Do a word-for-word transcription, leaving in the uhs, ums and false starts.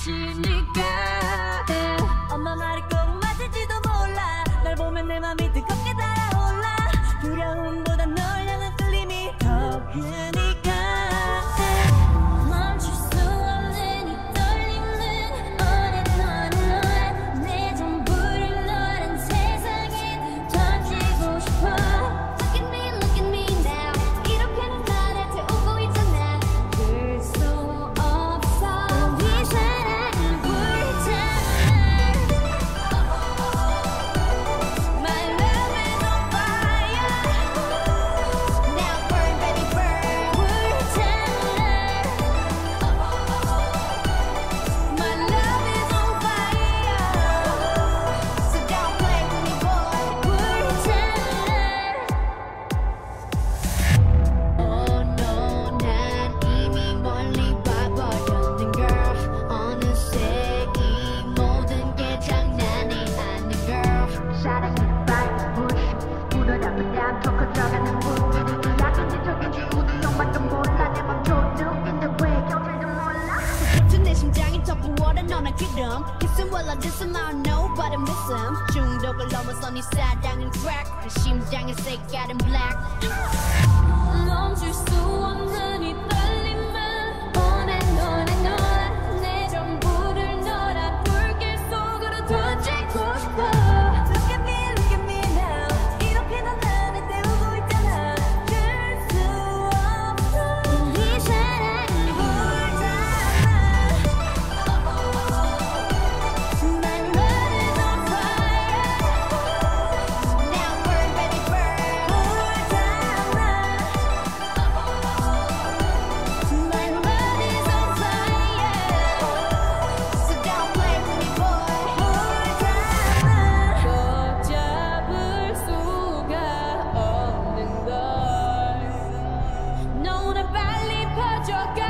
미치니까 엄마 말이 꼭 맞을지도 몰라 널 보면 내 맘이 뜨겁게 달아올라 두려움보다 널 향한 끌림이 더 크니까 멈출 수 없는 이 떨림은 어린 내 전부를 너란 세상에 던지고 싶어 Look at me, look at me now 이렇게는 나를 태우고 있잖아 들 수 없어 우리 사랑을 불타는 My love is on fire Now burn baby burn 불타는 My love is on fire So don't play with me boy 불타는 Oh no 난 이미 멀리 봐버렸는 girl 어느새 이 모든 게 장난이 아닌 girl 사랑이 빨리 push 우러나보다 더 커져가는 문 약인지 적인지 우두형밖에 몰라 내 맘 조종인데 왜 경찰도 몰라 그것도 내 심장이 더 부어라 너나 기름 Kiss him while I diss him I don't know but I miss him 중독을 넘어서 네 사랑은 crack 내 심장의 색깔은 black 멈출 수 없는 이 떨림만 원해 너네 너내 전부를 너라 불길 속으로 던지고 싶어 Look at me, look at me now 이렇게 넌 나를 때우고 있잖아 들 수 없어 우리 사랑을 불타는 My love is on fire Now burn baby burn 불타는 My love is on fire So don't play with me boy 불타는 걷잡을 수가 없는 걸 너는 빨리 퍼져가